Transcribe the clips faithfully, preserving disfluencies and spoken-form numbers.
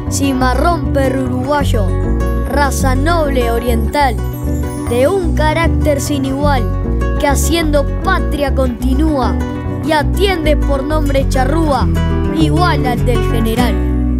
Cimarrón perro uruguayo, raza noble oriental, de un carácter sin igual, que haciendo patria continúa y atiende por nombre charrúa, igual al del general.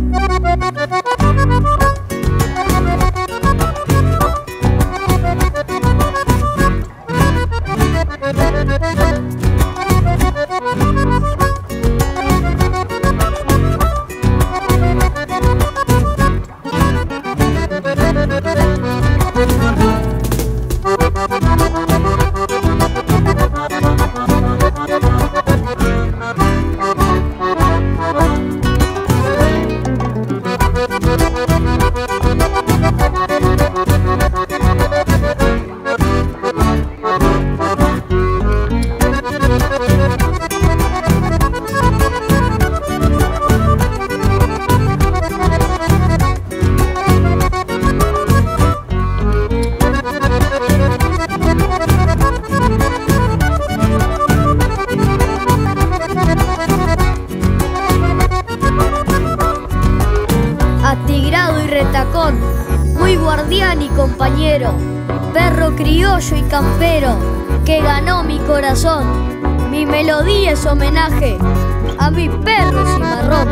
Atigrado y retacón, muy guardián y compañero, perro criollo y campero, que ganó mi corazón. Mi melodía es homenaje a mi perro cimarrón.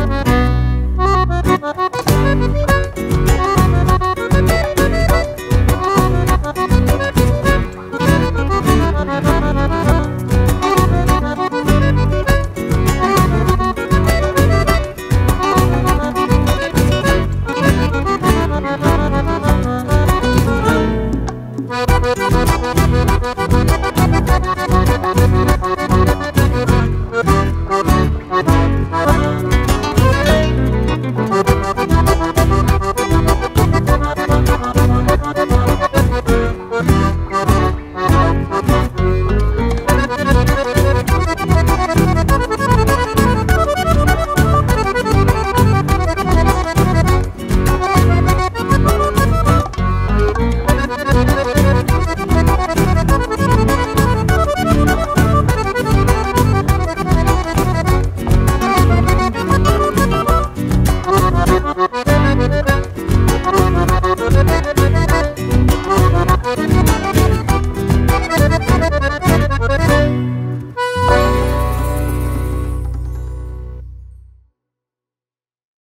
Thank you.